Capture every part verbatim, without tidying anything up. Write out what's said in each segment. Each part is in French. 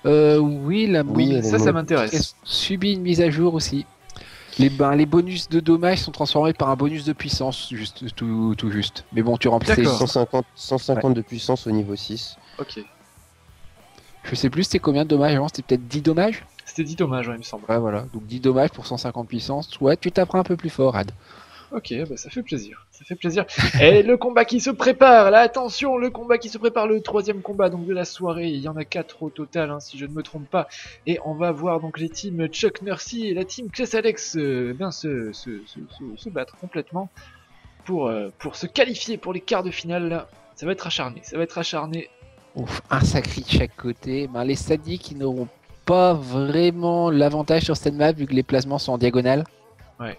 Euh, oui, la Oui, mobilité elle est Ça, ça mo- m'intéresse. subit une mise à jour aussi. Les, ben, les bonus de dommages sont transformés par un bonus de puissance, juste, tout, tout juste. Mais bon, tu remplissais. D'accord. cent cinquante, cent Ouais. cinquante de puissance au niveau six. Ok. Je sais plus c'était combien de dommages avant, c'était peut-être dix dommages? C'était dit dommage, ouais, il me semble. Ouais, voilà. Donc dix dommages pour cent cinquante puissance. Ouais, tu t'apprends un peu plus fort, Ad. Ok, bah ça fait plaisir, ça fait plaisir. Et le combat qui se prépare, là attention, le combat qui se prépare, le troisième combat donc de la soirée, il y en a quatre au total hein, si je ne me trompe pas. Et on va voir donc les teams Chuck Nursey et la team Chess Alex euh, bien se, se, se, se, se battre complètement pour, euh, pour se qualifier pour les quarts de finale. Là. Ça va être acharné, ça va être acharné. Ouf, un sacré de chaque côté. Ben, les sadiques, ils n'auront pas vraiment l'avantage sur cette map vu que les placements sont en diagonale. Ouais.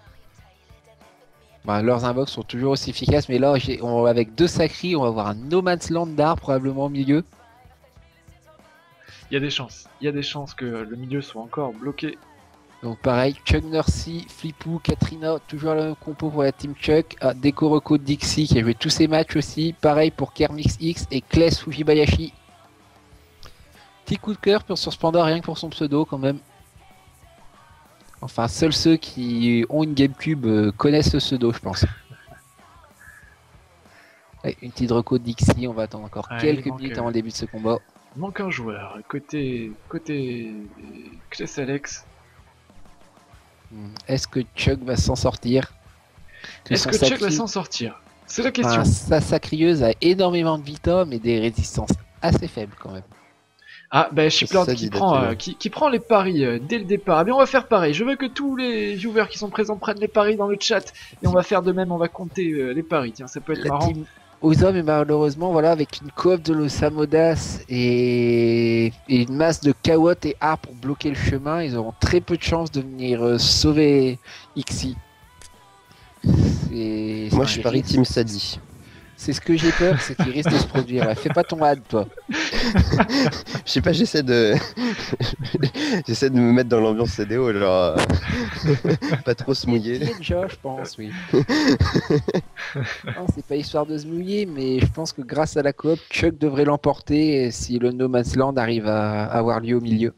Ben, leurs invoques sont toujours aussi efficaces, mais là, j'ai- on- avec deux sacris, on va avoir un No Man's Land d'art probablement au milieu. Il y a des chances, il y a des chances que le milieu soit encore bloqué. Donc pareil, Chuck Nursey, Flippou, Katrina, toujours le même compo pour la team Chuck. Ah, Dekoroko Dixie qui a joué tous ses matchs aussi. Pareil pour Kermix X et Kless Fujibayashi. Petit coup de cœur pour sur Spanda rien que pour son pseudo quand même. Enfin, seuls ceux qui ont une GameCube euh, connaissent ce pseudo, je pense. Allez, une petite reco de Dixie, on va attendre encore Ouais, quelques il manque, minutes euh, avant le début de ce combat. Il manque un joueur, côté, côté Chess Alex. Hmm. Est-ce que Chuck va s'en sortir? Est-ce son que Chuck va sacri- s'en sortir? C'est la question. Enfin, sa sacrieuse a énormément de vita, mais des résistances assez faibles quand même. Ah, bah Shiplord ça qui dit prend, d'être, euh, qui, qui prend les paris euh, dès le départ. Eh bien, on va faire pareil. Je veux que tous les viewers qui sont présents prennent les paris dans le chat. Et on va faire de même, on va compter euh, les paris. Tiens, ça peut être La marrant. team aux hommes, et malheureusement, voilà, avec une coop de Los Amodas et... et une masse de Kawot et A pour bloquer le chemin, ils auront très peu de chances de venir euh, sauver Ixi. C'est- Moi, c'est- je parie Team Sadi. C'est ce que j'ai peur, c'est qu'il risque de se produire. Ouais, fais pas ton ad, toi. Je sais pas, j'essaie de. J'essaie de me mettre dans l'ambiance C D O, genre. euh, pas trop se Il mouiller. y a déjà, je pense, oui. Non, c'est pas histoire de se mouiller, mais je pense que grâce à la coop, Chuck devrait l'emporter si le No Man's Land arrive à avoir lieu au milieu.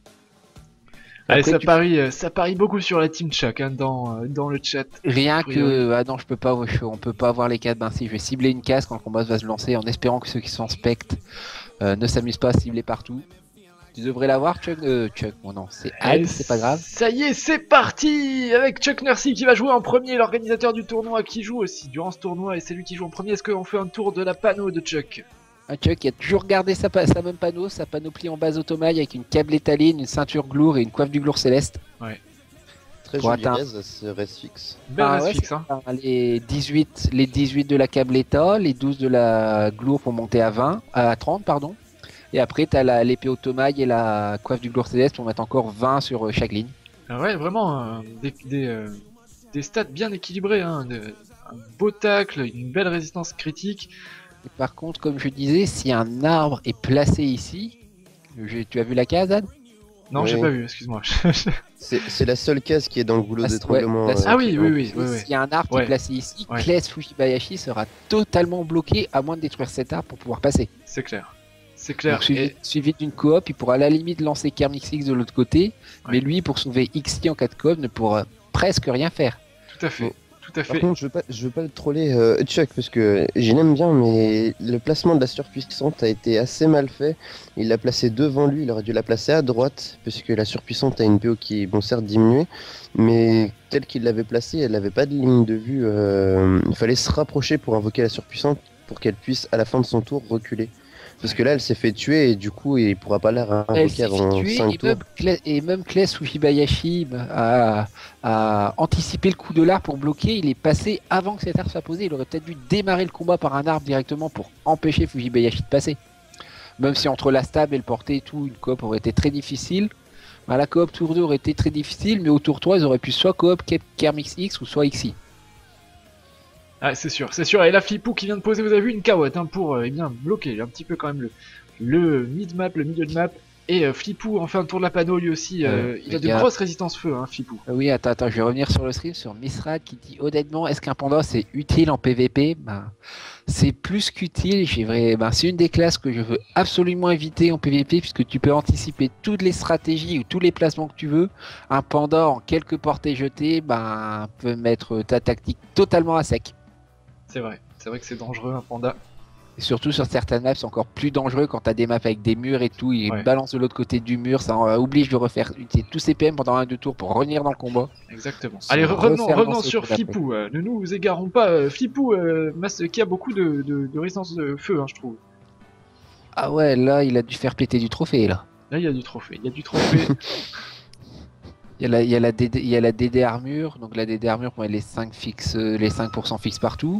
Allez, Après, ça tu- parie, euh, ça parie beaucoup sur la team Chuck hein, dans, euh, dans le chat. Rien A priori. que. Ah non, je peux pas, je- on peut pas avoir les quatre. Ben si, je vais cibler une case quand le combat va se lancer en espérant que ceux qui sont spect euh, ne s'amusent pas à cibler partout. Tu devrais l'avoir, Chuck. Euh, Chuck, bon non, c'est Ad, Et c'est pas grave. Ça y est, c'est parti avec Chuck Nursey qui va jouer en premier, l'organisateur du tournoi qui joue aussi durant ce tournoi et c'est lui qui joue en premier. Est-ce qu'on fait un tour de la panneau de Chuck? Un Chuck qui a toujours gardé sa, pa- sa même panneau, sa panoplie en base automaille avec une câble étaline, une ceinture glour et une coiffe du glour céleste. Très Pour joli atteindre. raise, ce raise fixe. Belle Ah race ouais, fixe, c'est hein. ça, les dix-huit, les dix-huit de la câble état, les douze de la glour pour monter à vingt, à trente pardon. Et après t'as la- l'épée automaille et la coiffe du glour céleste pour mettre encore vingt sur euh, chaque ligne. Ah ouais, vraiment euh, des, des, euh, des stats bien équilibrés, hein. de- un beau tacle, une belle résistance critique. Et par contre, comme je disais, si un arbre est placé ici, je- tu as vu la case, Anne? Non, Oui. j'ai pas vu, excuse-moi. C'est c'est la seule case qui est dans le goulot Ah, c'est- d'étranglement. ouais, la euh, seule- Ah oui, qui- oui, oui, oui, Et oui. S'il y a un arbre qui Ouais. est placé ici, Ouais. Kless Fujibayashi sera totalement bloqué à moins de détruire cet arbre pour pouvoir passer. C'est clair. C'est clair. Donc, suivi, Et- suivi d'une coop, il pourra à la limite lancer Kermix X de l'autre côté, Ouais. mais lui, pour sauver X I en cas de coop, ne pourra presque rien faire. Tout à fait. Bon. Tout à Par fait. contre, je veux pas, je veux pas le troller euh, Chuck parce que je l'aime bien, mais le placement de la surpuissante a été assez mal fait. Il l'a placé devant lui, il aurait dû la placer à droite, puisque la surpuissante a une P O qui est, bon, certes diminuée, mais telle qu'il l'avait placée, elle n'avait pas de ligne de vue. euh, il fallait se rapprocher pour invoquer la surpuissante pour qu'elle puisse, à la fin de son tour, reculer. Parce que là, elle s'est fait tuer et du coup, il pourra pas la Elle réinvoquer s'est avant fait tuer cinq et tours. même, Kle- et même Kless Fujibayashi a, a anticipé le coup de l'arbre pour bloquer. Il est passé avant que cet arbre soit posé. Il aurait peut-être dû démarrer le combat par un arbre directement pour empêcher Fujibayashi de passer. Même si entre la stab et le porté et tout, une coop aurait été très difficile. Bah, la coop tour deux aurait été très difficile, mais au tour trois, ils auraient pu soit coop Kermix X ou soit X I. Ah, c'est sûr, c'est sûr. Et la Flippou qui vient de poser, vous avez vu une carotte hein, pour euh, eh bien bloquer un petit peu quand même le, le mid-map, le milieu de map. Et euh, Flippou en fait un tour de la panneau lui aussi, euh, Euh, il a de gars. grosses résistances feu, hein, Flippou. Euh, Oui, attends, attends, je vais revenir sur le stream sur Misrad qui dit honnêtement, est-ce qu'un panda c'est utile en P V P? Ben, c'est plus qu'utile. J'ai vrai, ben, c'est une des classes que je veux absolument éviter en P V P puisque tu peux anticiper toutes les stratégies ou tous les placements que tu veux. Un panda en quelques portées jetées, ben, peut mettre ta tactique totalement à sec. C'est vrai, c'est vrai que c'est dangereux un panda. Et surtout sur certaines maps, c'est encore plus dangereux quand t'as des maps avec des murs et tout. Il Ouais. balance de l'autre côté du mur, ça euh, oblige de refaire utiliser tous ses P M pendant un deux tours pour revenir dans le combat. Exactement. Se Allez, re- revenons, refaire revenons lancer sur pour d'après. Flippou. euh, ne nous égarons pas. euh, Flippou, euh, mas- qui a beaucoup de, de, de résistance de feu, hein, je trouve. Ah ouais, là, il a dû faire péter du trophée, là. Là, il y a du trophée. Il y a du trophée. Il y a la, il y a la, D D, il y a la D D armure, donc la D D armure, moi, les cinq fixes, euh, les cinq pour cent fixes partout.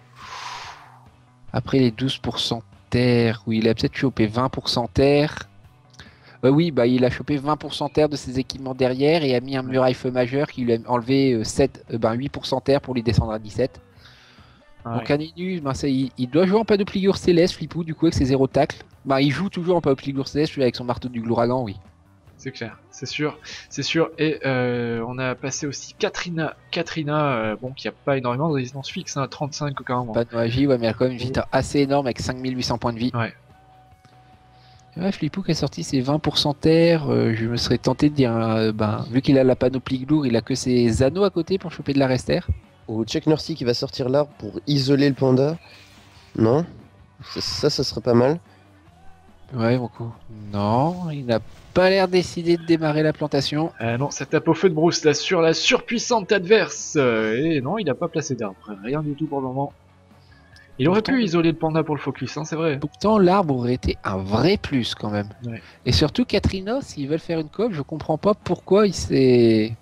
Après, les douze pour cent terre, oui, il a peut-être chopé vingt pour cent terre. Euh, oui, bah, il a chopé vingt pour cent terre de ses équipements derrière et a mis un muraille feu majeur qui lui a enlevé euh, sept, euh, ben, huit pour cent terre pour lui descendre à dix-sept. Ah, Donc ouais. un Inu, ben, ça, il, il doit jouer en panoplie lourde céleste, Flippou, du coup, avec ses zéro tacle. Ben, il joue toujours en panoplie lourde céleste, avec son marteau du Glouragan, oui. C'est clair, c'est sûr, c'est sûr. Et euh, on a passé aussi Katrina, Katrina, euh, bon, qui a pas énormément de résistance fixe, hein, trente-cinq quand même. Pas de magie, ouais, mais elle a quand même une vita assez énorme avec cinq mille huit cents points de vie. Ouais. Ouais, Flippou qui a sorti ses vingt pour cent terre, euh, je me serais tenté de dire, euh, ben, vu qu'il a la panoplie glour, il a que ses anneaux à côté pour choper de la rester. Ou Chuck Norcy qui va sortir l'arbre pour isoler le panda. Non, ça, ça, ça serait pas mal. Ouais, mon coup. Non, il n'a pas l'air décidé de démarrer la plantation. Euh, non, ça tape au feu de brousse là sur la surpuissante adverse. Euh, et non, il a pas placé d'arbre, rien du tout pour le moment. Il aurait Pourtant- pu isoler le panda pour le focus, hein, c'est vrai. Pourtant, l'arbre aurait été un vrai plus quand même. Ouais. Et surtout, Katrina, s'ils veulent faire une coop, je comprends pas pourquoi il s'est.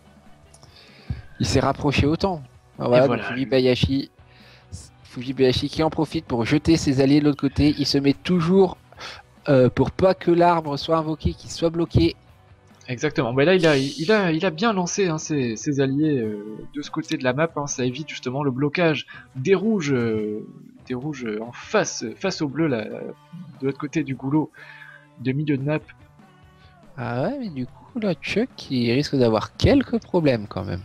Il s'est rapproché autant. Ah, voilà, voilà. donc Fujibayashi. Fujibayashi qui en profite pour jeter ses alliés de l'autre côté. Il se met toujours euh, pour pas que l'arbre soit invoqué, qu'il soit bloqué. Exactement. Mais là, il a, il a, il a bien lancé hein, ses, ses alliés euh, de ce côté de la map. Hein, ça évite justement le blocage des rouges, euh, des rouges euh, en face, face au bleu là, de l'autre côté du goulot de milieu de map. Ah ouais, mais du coup, là, Chuck, il risque d'avoir quelques problèmes quand même.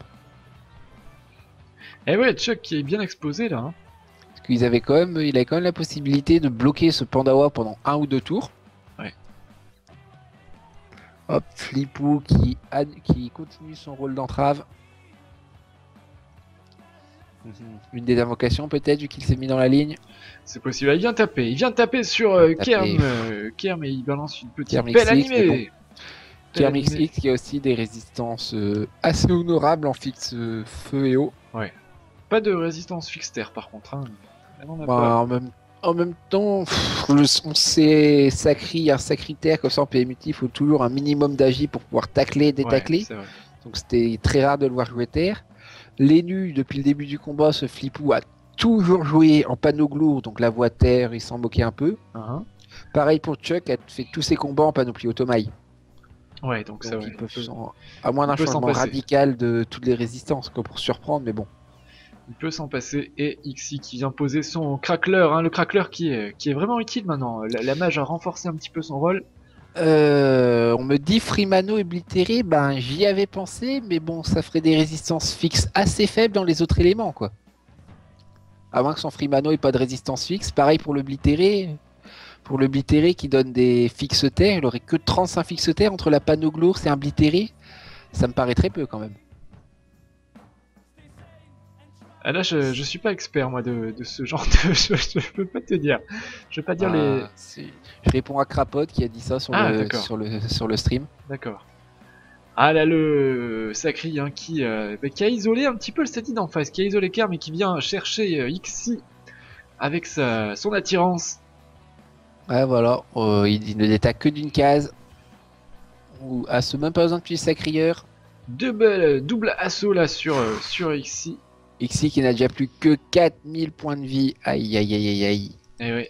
Et ouais, Chuck qui est bien exposé là. Hein. Parce qu'ils avaient quand même, il avait quand même la possibilité de bloquer ce Pandawa pendant un ou deux tours. Ouais. Hop, Flippou qui, a- qui continue son rôle d'entrave. Une des invocations peut-être, vu qu'il s'est mis dans la ligne. C'est possible. Il vient taper. Il vient taper sur euh, Taper. Kerm. Euh, Kerm et il balance une petite Kerm pelle X X, mais animée. bon. Pelle Kerm animée. X X qui a aussi des résistances euh, assez honorables en fixe euh, feu et eau. Pas de résistance fixe terre par contre. Hein. Elle en a Bah, pas. en, même, en même temps, pff, le, on sait sacri, un sacritaire comme ça en P M U T, il faut toujours un minimum d'agi pour pouvoir tacler, détacler. Ouais, c'est vrai. Donc c'était très rare de le voir jouer terre. Les nus, depuis le début du combat, ce Flippou a toujours joué en panneau glour, donc la voie terre, il s'en moquait un peu. Hein. Pareil pour Chuck, a fait tous ses combats en panoplie automaille. Ouais, donc, ça Donc ouais, ils peuvent il peut- s'en- à moins il d'un peut s'en changement passer. radical de toutes les résistances, quoi, pour surprendre, mais bon. Il peut s'en passer. Et Ixi qui vient poser son crackler, hein, le crackler qui est, qui est vraiment utile maintenant. La, la mage a renforcé un petit peu son rôle. Euh, on me dit Freemano oblitéré, ben j'y avais pensé, mais bon, ça ferait des résistances fixes assez faibles dans les autres éléments, quoi. À moins que son Freemano ait pas de résistance fixe. Pareil pour l'oblitéré. Pour l'oblitéré qui donne des fixes terre, il aurait que trente-cinq fixes terre entre la panneau glour et un oblitéré. Ça me paraît très peu quand même. Ah là, je, je suis pas expert moi de, de ce genre de. Je, je peux pas te dire. Je vais pas dire les. Ah, c'est- Je réponds à Crapote qui a dit ça sur, Ah, le, d'accord. sur, le, sur le stream. D'accord. Ah là le Sacri hein, qui, euh, bah, qui a isolé un petit peu le statut d'en face, qui a isolé Kerm et qui vient chercher euh, Ixi avec sa, son attirance. Ouais, voilà, euh, il, il ne détaque que d'une case. Ou à ce même pas besoin de tuer sa crieur. Double, double assaut là sur, euh, sur Ixi. Ixi qui n'a déjà plus que quatre mille points de vie. Aïe aïe aïe aïe aïe. Et ouais.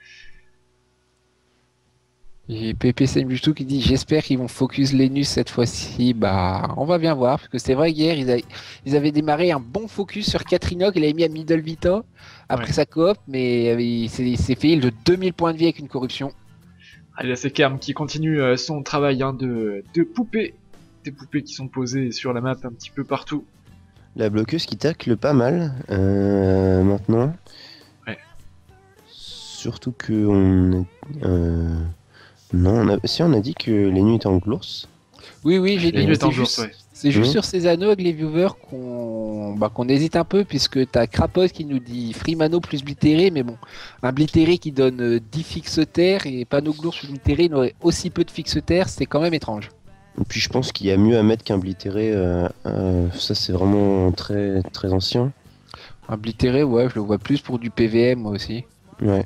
J'ai P P Senjutsu qui dit j'espère qu'ils vont focus Lenus cette fois-ci. Bah, on va bien voir. Parce que c'est vrai qu'hier, ils, a- ils avaient démarré un bon focus sur Katrina qu'il avait mis à Middle Vita après Ouais. sa coop. Mais euh, il s'est il s'est fait heal de deux mille points de vie avec une corruption. Allez, là, c'est Kerm qui continue euh, son travail hein, de, de poupées. Des poupées qui sont posées sur la map un petit peu partout. La bloqueuse qui tacle pas mal euh, maintenant. Ouais. Surtout que on euh, non, on a... si on a dit que les nuits étaient en l'ours. Oui, oui, j'ai Les dit. nuits C'est en juste, jour, ouais. c'est juste Mmh. sur ces anneaux avec les viewers qu'on bah, qu'on hésite un peu, puisque t'as Krapos qui nous dit Freemano plus Blitéré, mais bon, un Blitéré qui donne euh, dix fixes terre et Panoglour plus Blitéré n'aurait aussi peu de fixes terre, c'est quand même étrange. Et puis je pense qu'il y a mieux à mettre qu'un blitéré. Euh, euh, ça c'est vraiment très très ancien. Un Blitéré, ouais, je le vois plus pour du P V M moi aussi. Ouais.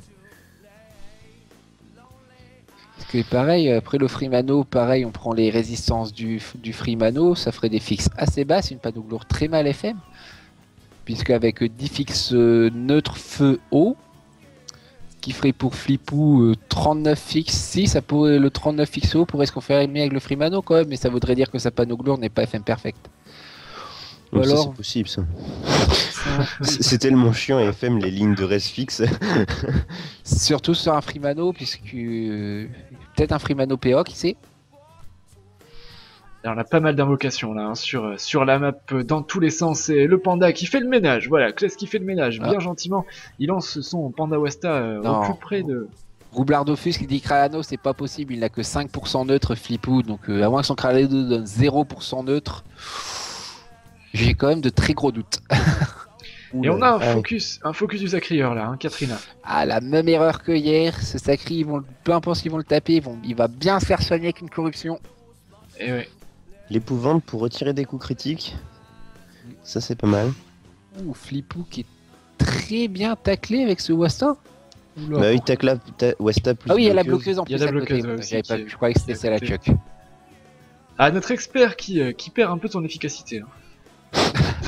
Parce que pareil, après le Freemano, pareil, on prend les résistances du, du Freemano, ça ferait des fixes assez basses, une Panoglour très mal F M, puisque avec dix fixes euh, neutres feu haut, ce qui ferait pour Flippou euh, trente-neuf fixes, si ça pourrait, le trente-neuf fixes haut pourrait se confirmer avec le Freemano quand même, mais ça voudrait dire que sa Panoglour n'est pas F M perfect. Ou Donc ça alors, c'est possible ça. ça- C'est c'est tellement chiant F M les lignes de res fixes. surtout sur un Freemano, puisque euh, peut-être un Freemano P O, qui sait. Alors, on a pas mal d'invocations là hein, sur, sur la map euh, dans tous les sens. C'est le panda qui fait le ménage. Voilà, Kless qui fait le ménage. Ah. Bien gentiment, il lance son panda Westa euh, au Non. plus près de. Roublardofus qui dit Kralano, c'est pas possible, il n'a que cinq pour cent neutre Flippou, donc euh, à moins que son Kralano donne zéro pour cent neutre, j'ai quand même de très gros doutes. Et on a un Ah oui. focus, un focus du Sacrieur là, hein, Katrina. Ah, la même erreur que hier, ce Sacri, ils vont, peu importe ce qu'ils vont le taper, ils vont, il va bien se faire soigner avec une corruption. Et ouais. L'épouvante pour retirer des coups critiques. Ça c'est pas mal. Ouh, Flippou qui est très bien taclé avec ce Wasta. Oula. Bah oui, tac là, ta- Westa plus Ah oui, il y a la bloqueuse. bloqueuse en Il y a plus la à côté. bloqueuse, ouais, aussi, J'avais pas qui vu, est- je croyais que qui est c'était à celle à côté. Chuck. Ah, notre expert qui, euh, qui perd un peu de son efficacité. hein.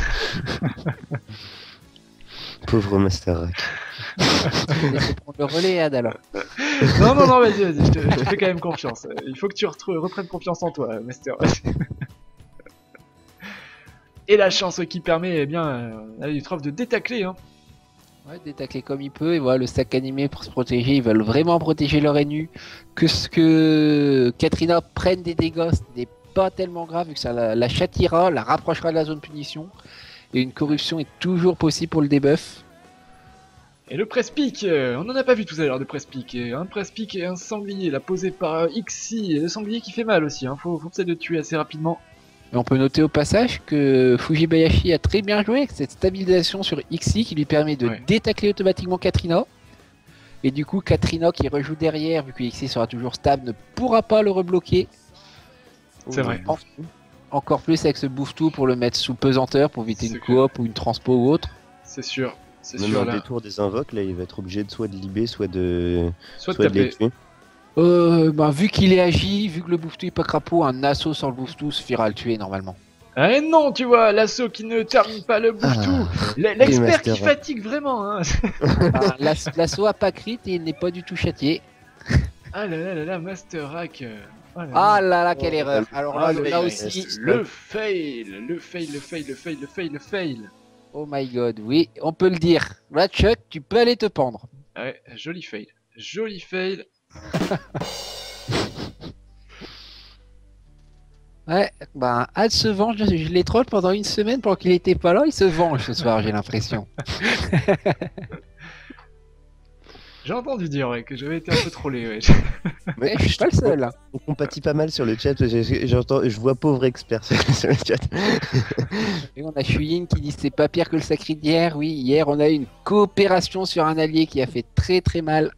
Pauvre Master Rack. Laissez prendre le relais, Ad, alors. Non, non, non, vas-y, vas-y, je te, je te fais quand même confiance. Euh, Il faut que tu retrouves- reprennes confiance en toi, Master. Et la chance qui permet, eh bien, euh, on a du trove de détacler. Hein. Ouais, détacler comme il peut, et voilà, le stack animé pour se protéger, ils veulent vraiment protéger leur ennemi. Que ce que Katrina prenne des dégâts, ce n'est pas tellement grave, vu que ça la, la châtiera, la rapprochera de la zone punition. Et une corruption est toujours possible pour le debuff. Et le press-pick, euh, on en a pas vu tout à l'heure de press-pick. Et un press-pick et un sanglier, là, posé par euh, Ixi. Et le sanglier qui fait mal aussi, hein. faut, faut peut-être le tuer assez rapidement. Et on peut noter au passage que Fujibayashi a très bien joué avec cette stabilisation sur Ixi qui lui permet de Ouais. détacler automatiquement Katrina. Et du coup, Katrina qui rejoue derrière, vu que Ixi sera toujours stable, ne pourra pas le rebloquer. C'est vrai. En- encore plus avec ce bouffe-tout pour le mettre sous pesanteur pour éviter C'est une clair. coop ou une transpo ou autre. C'est sûr, c'est Même sûr un là. détour des invoques, là il va être obligé de soit de libérer, soit de, Soit de soit de les taper. tuer. Euh, bah, vu qu'il est agi, vu que le bouffe-tout est pas crapaud, un assaut sur le bouffe-tout suffira à le tuer normalement. Eh non, tu vois, l'assaut qui ne termine pas le bouche-tout. Ah, L- L'expert qui Master Rack. fatigue vraiment. Hein. Ah, l'ass- L'assaut a pas crit et il n'est pas du tout châtié. Ah là là là là, Master Rack. euh, oh là là. Ah là là, quelle Oh, erreur. Alors Ah, là, le, là fail, aussi, le fail, le fail, le fail, le fail, le fail, le fail. oh my god, oui, on peut le dire. Là, Chuck, tu peux aller te pendre. Ouais, joli fail. Joli fail. Ouais, bah, Ad se venge, je, je l'ai troll pendant une semaine pendant qu'il était pas là, il se venge ce soir, j'ai l'impression. J'ai entendu dire ouais, que j'avais été un peu trollé. Ouais. Mais je suis pas le seul. hein. On compatit pas mal sur le chat, j'ai- j'ai- j'entends, je vois pauvre expert sur sur le chat. Et on a Shuyin qui dit c'est pas pire que le sacré d'hier. Oui, hier on a eu une coopération sur un allié qui a fait très très mal.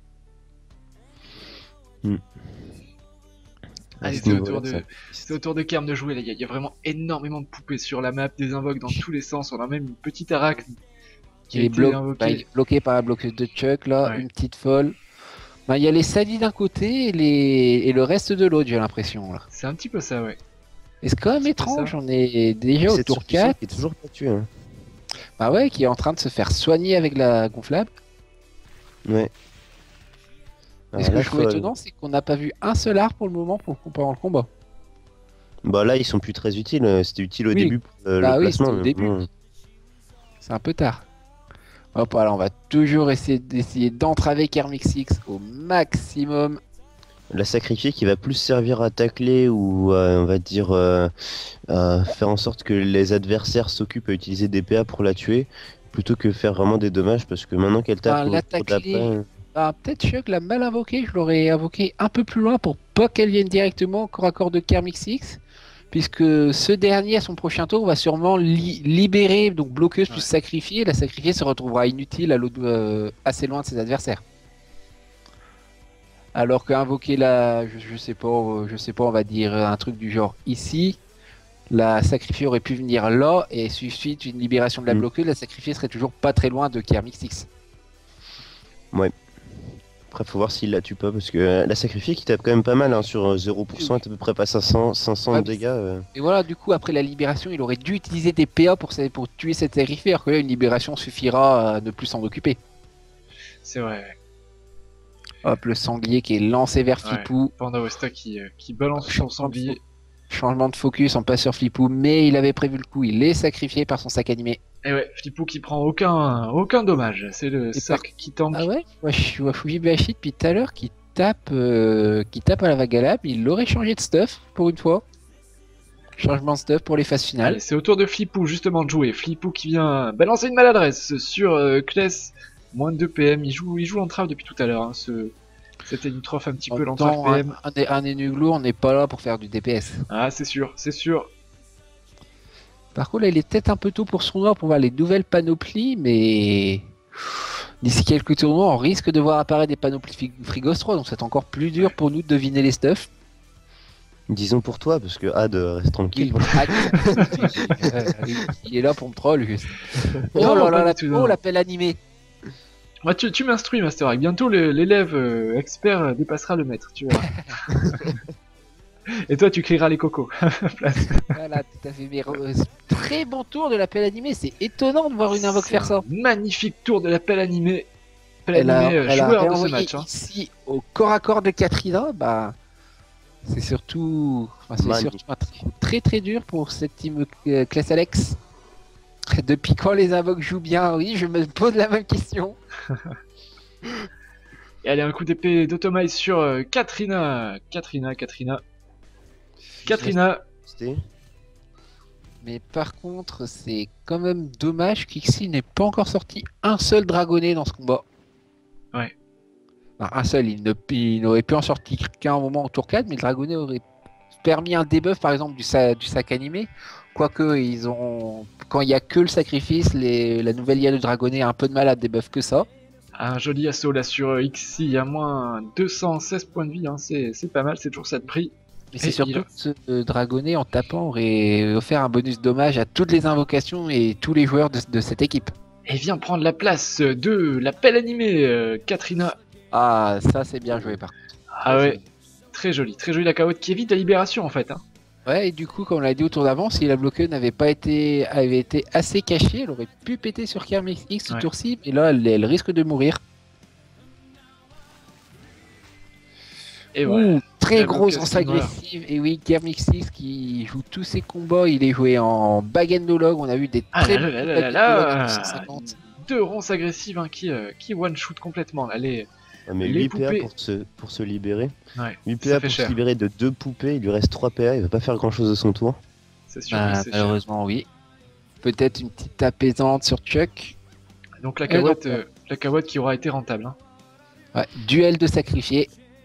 Allez, À ce c'est au niveau-là, tour de, ça- c'est au tour de Kerm de jouer, les gars. Il y a vraiment énormément de poupées sur la map, des invoques dans tous les sens. On a même une petite arachne qui a Il est, été blo- invoquée. bah, il est bloqué par la bloqueuse de Chuck là, Ouais. une petite folle. Bah, il y a les Sadie d'un côté et, les... et le reste de l'autre, j'ai l'impression. là. C'est un petit peu ça, ouais. Et c'est quand même C'est pas étrange, ça. on est déjà au Cette tour surpuissance quatre. qui est toujours pas tuée. Hein. Bah ouais, qui est en train de se faire soigner avec la gonflable. Ouais. Et Alors ce que là, je trouve faut- étonnant, c'est qu'on n'a pas vu un seul art pour le moment pour... pendant le combat. Bah là, ils sont plus très utiles. euh, C'était utile au Oui. début pour euh, Bah le oui, placement. c'était au mais début. bon. C'est un peu tard. Hop, alors on va toujours essayer d'essayer d'entraver Kermixix au maximum. la sacrifier qui va plus servir à tacler ou à, on va dire euh, à faire en sorte que les adversaires s'occupent à utiliser des P A pour la tuer plutôt que faire vraiment des dommages parce que maintenant qu'elle tape Enfin, au tour l'attaquer. d'après. Ah, peut-être Chuck l'a mal invoqué, je l'aurais invoqué un peu plus loin pour pas qu'elle vienne directement au corps à corps de Kermixix, puisque ce dernier à son prochain tour va sûrement li- libérer, donc bloqueuse plus Ouais. sacrifier, la sacrifiée se retrouvera inutile à l'autre, euh, assez loin de ses adversaires. Alors qu'invoquer la, je, je sais pas, euh, je sais pas, on va dire un truc du genre ici, la sacrifiée aurait pu venir là, et suffit d'une libération de la Mm. bloqueuse, la sacrifiée serait toujours pas très loin de Kermixix. Après, faut voir s'il la tue pas parce que euh, la sacrifiée qui tape quand même pas mal hein, sur euh, zéro pour cent, elle est à peu près pas cinq cents, cinq cents Ouais, de dégâts. euh. Et voilà, du coup, après la libération, il aurait dû utiliser des P A pour, sa- pour tuer cette sacrifiée, alors que là, une libération suffira à ne plus s'en occuper. C'est vrai. Hop, le sanglier qui est lancé vers Ouais. Flipou. Panda Westa qui, euh, qui balance son sanglier. Changement de focus, on passe sur Flipou, mais il avait prévu le coup, il est sacrifié par son sac animé. Et ouais, Flippou qui prend aucun, aucun dommage. C'est le Et sac qui tank. Ah ouais Moi, je vois Fujibashi depuis tout à l'heure qui tape, euh, qui tape à la vague à lame. Il aurait changé de stuff pour une fois. Changement de stuff pour les phases finales. Allez, c'est au tour de Flippou justement de jouer. Flippou qui vient balancer une maladresse sur euh, Kless. Moins de deux P M. Il joue, il joue l'entrave depuis tout à l'heure. Hein. Ce... C'était une trophe un petit En peu même l'entrave temps, P un, M. un, un Enuglo, on n'est pas là pour faire du D P S. Ah, c'est sûr, c'est sûr. Par contre, là, il est peut-être un peu tôt pour ce tournoi pour voir les nouvelles panoplies, mais d'ici quelques tournois, on risque de voir apparaître des panoplies Fri- Frigos trois, donc c'est encore plus dur pour nous de deviner les stuffs. Disons pour toi parce que Had euh, reste tranquille. Ah, il il est là pour me troll, juste. Oh Non, là pas là, du la- tout, oh non. l'appel animé. Moi, tu, tu m'instruis, Master Hack. Bientôt, le- l'élève euh, expert euh, dépassera le maître, tu vois. Et toi, tu crieras les cocos. Place. Voilà, tout à fait. Mais, euh, très bon tour de l'appel animé, c'est étonnant de voir une invoque C'est faire ça. un magnifique tour de l'appel animé. Appel Elle a, animé, euh, elle a joueur de ce réenvoyé match. Hein. ici au corps à corps de Katrina, bah c'est surtout, enfin, c'est Magnifique. surtout un tr- très très dur pour cette team euh, Classe Alex. Depuis quand les invoques jouent bien? Oui, je me pose la même question. Et allez, un coup d'épée d'Automaïs sur euh, Katrina. Katrina, Katrina. Katrina. C'était- Mais par contre, c'est quand même dommage qu'Ixi n'ait pas encore sorti un seul dragonnet dans ce combat. Ouais. Enfin, un seul, il ne- il n'aurait pu en sortir qu'un au moment au tour quatre, mais le dragonnet aurait permis un debuff par exemple du, sa- du sac animé. Quoique, ils ont... quand il n'y a que le sacrifice, les... la nouvelle I A de dragonnet a un peu de mal à debuff que ça. Un joli assaut là sur euh, Xi à moins deux cent seize points de vie. Hein. C'est c'est pas mal, c'est toujours ça de prix. Mais Et c'est surtout il a- que ce euh, dragonnet en tapant aurait offert un bonus dommage à toutes les invocations et tous les joueurs de, de cette équipe. Et vient prendre la place de l'appel animé, euh, Katrina. Ah, ça c'est bien joué par contre. Ah ouais, très joli, très joli la carotte qui évite la libération en fait. Hein. Ouais, et du coup, comme on l'a dit au tour d'avant, si la bloqueuse n'avait pas été, avait été assez cachée, elle aurait pu péter sur Kermix X ce Ouais. tour-ci, mais là, elle, elle risque de mourir. Et voilà. Ouh, très La grosse bloqueuse lance qui meurt. agressive. Et oui, Kermix X qui joue tous ses combats, il est joué en bagendolog. On a vu des Ah très là bons là là là bagendolog là. sur cent cinquante. Deux ronces agressives hein, qui, euh, qui one-shoot complètement. Là, les... Ah, mais Les huit P A poupées. pour se, pour se libérer. Ouais, huit P ça A fait pour cher. se libérer de deux poupées, il lui reste trois P A, il va pas faire grand chose de son tour. c'est sûr Bah, que c'est cher. malheureusement, oui. Peut-être une petite apaisante sur Chuck. Donc la Et carotte, donc, euh, la carotte qui aura été rentable. Hein. Ouais, duel de sacrifiés.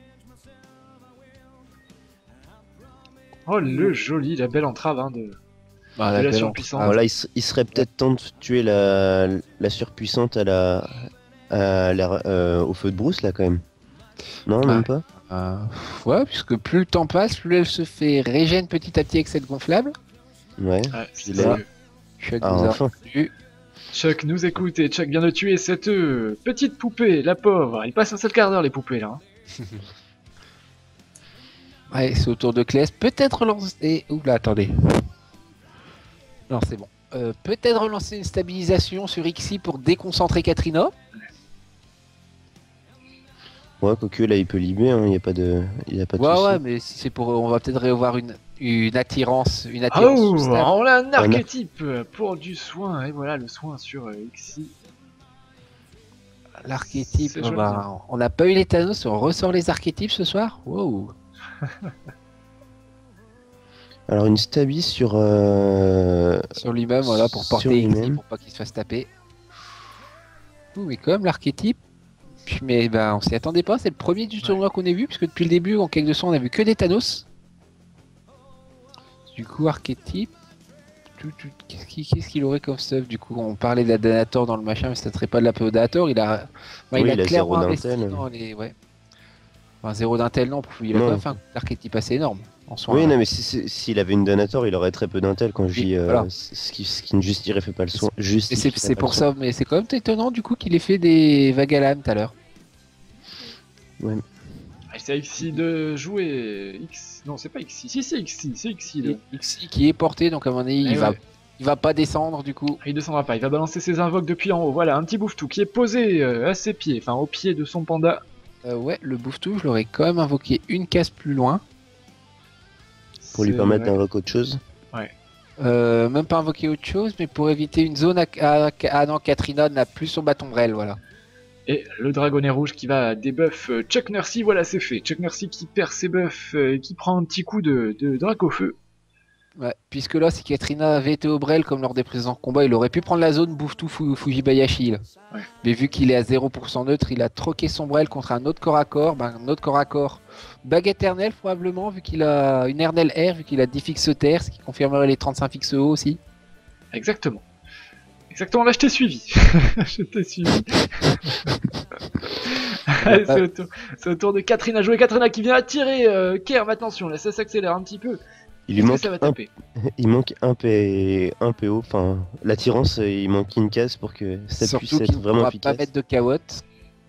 Oh le joli, la belle entrave hein, de, Bah, de la belle surpuissance. entrave. Voilà, il, s- il serait peut-être temps de tuer la, la surpuissante à la, à la- euh, au feu de brousse là quand même. Non, Ouais. même pas. Euh, ouais, puisque plus le temps passe, plus elle se fait régène petit à petit avec cette gonflable. Ouais. Ouais, c'est Il est ça. là. Chuck Ah, nous a enfin. vu. Chuck nous écoute et Chuck vient de tuer cette euh, petite poupée, la pauvre. Il passe un seul quart d'heure les poupées là. Hein. Ouais, c'est au tour de Kless. Peut-être relancer. Oula, attendez. Non, c'est bon. Euh, Peut-être relancer une stabilisation sur Ixi pour déconcentrer Katrina. Ouais, quoique là il peut libérer, hein, il n'y a pas de, il y a pas de Ouais, souci. ouais, mais si c'est pour. On va peut-être revoir une, une attirance. Une attirance Oh, sous stable. on a un archétype pour du soin. Et voilà le soin sur euh, Xi. L'archétype, C'est oh, joli. bah, on n'a pas eu les Thanos, on ressort les archétypes ce soir. Wow. Alors une stabis sur... euh, Sur lui-même, voilà, pour Sur porter Ixi, lui-même. pour pas qu'il se fasse taper. Ouh, mais quand même, l'archétype, puis- mais ben, on s'y attendait pas, c'est le premier du tournoi qu'on ait vu, puisque depuis le début, en quelques leçons, on a vu que des Thanos. Du coup, archétype, tout, tout, qu'est-ce qu'il qu'est-ce qu'il aurait comme stuff du coup? On parlait de la Danator dans le machin, mais ça ne serait pas de la Prédator. Il a, ben, Oui, il a il a clairement zéro investi d'intel. dans les. Ouais. Enfin, zéro d'intel, non, il a Non. quand même fait un archétype assez énorme en soi. Oui, hein. non, mais si- si- s'il avait une Donator, il aurait très peu d'intel quand je Oui, dis euh, voilà. ce, qui, ce qui ne justifierait pas le soin. Et justifierait c'est c'est pas pour le soin. ça, mais c'est quand même étonnant du coup qu'il ait fait des Vagalam tout à l'heure. Ah, c'est Ixi de jouer. X... Non, c'est pas Ixi. Si, c'est Ixi. C'est Ixi. Là. Ixi qui est porté, donc à mon avis, Eh il va, ouais. il va pas descendre du coup. Il descendra pas. Il va balancer ses invoques depuis en haut. Voilà, un petit bouffe-tout qui est posé euh, à ses pieds. Enfin, au pied de son panda. Euh, ouais, le Bouffe-Tout, je l'aurais quand même invoqué une case plus loin. Pour lui C'est- permettre ouais. d'invoquer autre chose. Euh, même pas invoquer autre chose, mais pour éviter une zone à... à- Ah non, Katrina n'a plus son bâton brel, voilà. Et le dragonnet rouge qui va débuff euh, Chuck Nursey, voilà c'est fait. Chuck Nursey qui perd ses buffs euh, et qui prend un petit coup de, de drac au feu. Ouais, puisque là, si Katrina avait été au brel comme lors des précédents combats, il aurait pu prendre la zone Bouffe-Tout Fu- Fujibayashi. Là. Ouais. Mais vu qu'il est à zéro pour cent neutre, il a troqué son brel contre un autre corps à corps. Ben, un autre corps à corps. Bague éternelle, probablement, vu qu'il a une Ernelle R, vu qu'il a dix fixes terre, ce qui confirmerait les trente-cinq fixes haut aussi. Exactement. Exactement, là je t'ai suivi. je t'ai suivi. Allez, c'est au, tour, c'est au tour de Katrina. Jouer Katrina qui vient attirer euh, Kerm. Attention, là ça s'accélère un petit peu. Il lui Est-ce que manque ça va un, taper il manque un, P... un P O. Enfin, l'attirance, euh, il manque une case pour que ça Surtout puisse qu'il être ne vraiment pourra efficace. pas mettre de cawotte.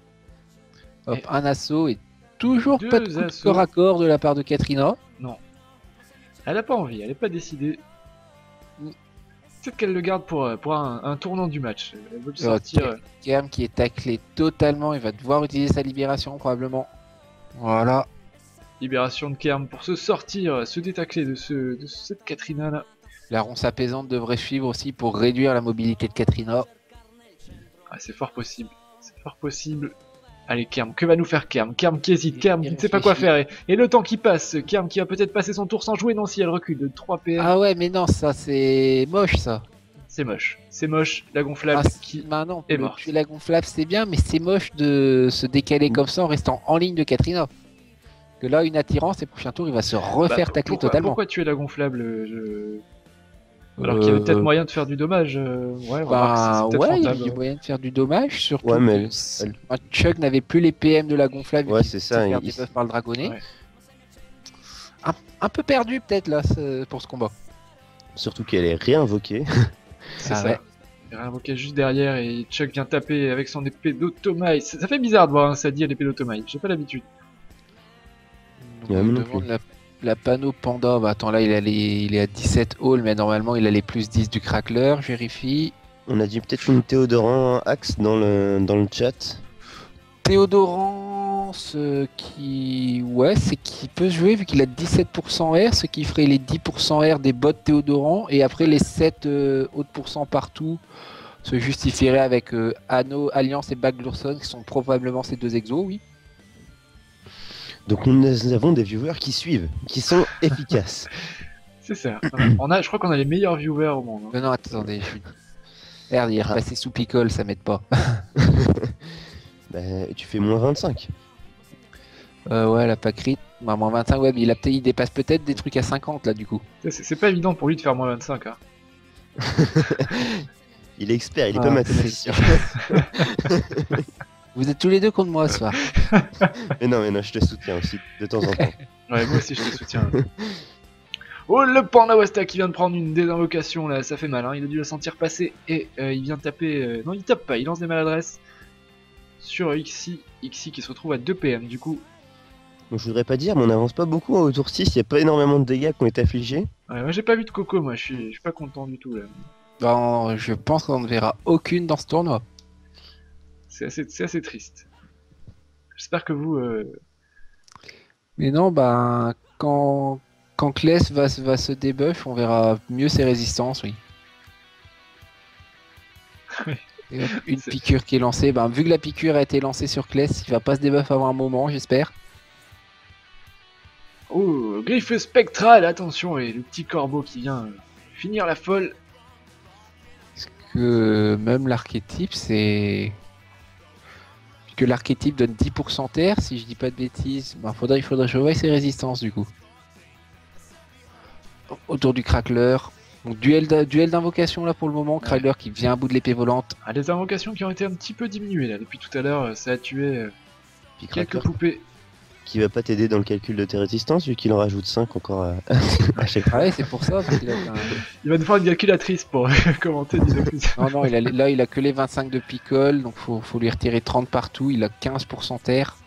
Hop, Et- un assaut et toujours pas de Deux coup de assauts. corps à corps de la part de Katrina. Elle a pas envie, elle est pas décidée. Mm. Peut-être qu'elle le garde pour, euh, pour un, un tournant du match. Elle veut le Ok. sortir. euh, Kerm qui est taclé totalement, il va devoir utiliser sa libération probablement. Voilà. Libération de Kerm pour se sortir, se détacler de, ce, de cette Katrina là. La ronce apaisante devrait suivre aussi pour réduire la mobilité de Katrina. Ah, c'est fort possible. C'est fort possible. Allez, Kerm, que va nous faire Kerm Kerm qui hésite, Il- Kerm il qui ne sait pas quoi faire. réfléchit. Et, et le temps qui passe, Kerm qui va peut-être passer son tour sans jouer. Non, si elle recule de trois P M. Ah ouais, mais non, ça c'est moche ça. C'est moche. C'est moche. La gonflable Ah, qui. bah non, est le morte. tuer la gonflable c'est bien, mais c'est moche de se décaler comme ça en restant en ligne de Katrina. Que là, une attirance et prochain tour, il va se refaire Bah, tacler pourquoi, totalement. pourquoi tuer la gonflable euh, je- Alors qu'il y avait peut-être Euh, moyen de faire du dommage. euh, Ouais, on va voir que Bah c'est- c'est peut-être ouais, il y rentable. avait moyen de faire du dommage, surtout Ouais, mais que elle- c'est- elle- enfin, Chuck n'avait plus les P M de la gonflable, Ouais, qui c'est se ça, fait faire il- des buffs par le dragonnet. Ouais. Un, un peu perdu peut-être là ce- pour ce combat. Surtout qu'elle est réinvoquée. C'est Ah ça. ouais. Il y a un avocat juste derrière et Chuck vient taper avec son épée d'automaille. Ça, ça fait bizarre de voir un Sadie à l'épée d'automaille. J'ai pas l'habitude. Donc, Ouais, on moi non demande plus. la, la panneau panda. Bah attends, là il, a les- il est à dix-sept all, mais normalement il a les plus dix du crackler. Je vérifie. On a dit peut-être une Théodoran Axe dans le, dans le chat. Théodorant, ce qui. Ouais, c'est qui peut se jouer vu qu'il a dix-sept pour cent R, ce qui ferait les dix pour cent R des bots Théodorant, et après les sept euh, autres pourcents partout se justifieraient avec euh, Anno, Alliance et Baglurson, qui sont probablement ces deux exos, oui. Donc nous avons des viewers qui suivent, qui sont efficaces. C'est ça. On a, je crois qu'on a les meilleurs viewers au monde. hein. Non, non, attendez, je suis. Merde, il est repassé sous Pickle, ça m'aide pas. Bah, tu fais moins vingt-cinq. Euh, ouais, la pas crit. Bah, moins vingt-cinq, ouais, mais il, a peut-être- il dépasse peut-être des trucs à cinquante là, du coup. C'est c'est pas évident pour lui de faire moins vingt-cinq. Hein. Il est expert, il est Ah, pas mathématicien. Vous êtes tous les deux contre moi ce soir. Mais non, mais non, je te soutiens aussi de temps en temps. Ouais, moi aussi je te soutiens. Oh, le Panda Wasta qui vient de prendre une désinvocation là, ça fait mal. Hein. Il a dû la sentir passer et euh, il vient taper. euh, Non, il tape pas, il lance des maladresses sur Ixi. Ixi qui se retrouve à deux P M du coup. Donc, je voudrais pas dire, mais on avance pas beaucoup au tour six, il y a pas énormément de dégâts qui ont été affligés. Ouais, moi j'ai pas vu de Coco, moi je suis, je suis pas content du tout là. Bon, je pense qu'on ne verra aucune dans ce tournoi. C'est assez, c'est assez triste. J'espère que vous. euh, Mais non, bah, quand, quand Kless va, se- va se débuff, on verra mieux ses résistances, oui. Et hop, une C'est- piqûre qui est lancée. Ben, vu que la piqûre a été lancée sur Kless, il va pas se débuff avant un moment, j'espère. Oh, griffe spectrale, attention, et le petit corbeau qui vient euh, finir la folle. Parce que même l'archétype, c'est. Que l'archétype donne dix pour cent terre, si je dis pas de bêtises. Ben, faudrait, il faudrait que je revoie ses résistances du coup. Autour du Crackler. Donc, duel d'in- duel d'invocation là pour le moment. Crackler qui vient à bout de l'épée volante. Ah, les invocations qui ont été un petit peu diminuées là depuis tout à l'heure, euh, ça a tué euh, Puis quelques Cracker poupées. qui va pas t'aider dans le calcul de tes résistances vu qu'il en rajoute cinq encore à, à chaque Ah fois. ouais, c'est pour ça. Parce qu'il a fait un- Il va nous faire une calculatrice pour commenter, disons plus. Non, non, il a, là il a que les vingt-cinq de picole, donc faut, faut lui retirer trente partout. Il a quinze pour cent terre.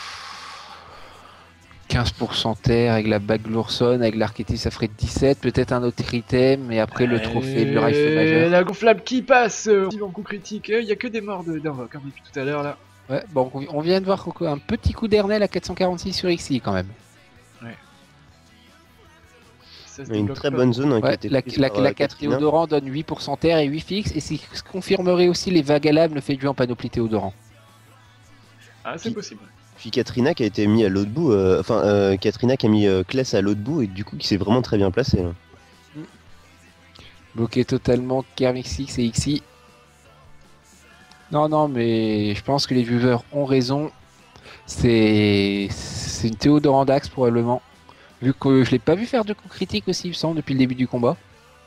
quinze pour cent terre avec la bague Lourson, avec l'archétype ça ferait dix-sept, peut-être un autre item, et après le trophée muraille feu Et majeur. la gonflable qui passe euh, en coup critique. Il y a que des morts de- d'invoque hein, depuis tout à l'heure là. Ouais, bon, on- on vient de voir Coco, un petit coup d'Ernel à quatre cent quarante-six sur X I quand même. Ça se Une débloque très pas. bonne zone hein, qui a Ouais, été la, prise la, par, la euh, quatre Katrina. Théodorant donne huit pour cent terre et huit fixes, et c'est ce confirmerait aussi les vagues à lame, le fait de jouer en panoplie Théodorant. Ah, c'est Puis- possible. Puis Katrina qui a été mis à l'autre bout, euh, enfin euh, Katrina qui a mis euh, Kless à l'autre bout et du coup qui s'est vraiment très bien placé. Là. Bloqué totalement Kermix X et X I. Non, non, mais je pense que les viewers ont raison. C'est c'est une Théodorant d'Axe probablement. Vu que je l'ai pas vu faire de coups critiques aussi, il me semble, depuis le début du combat.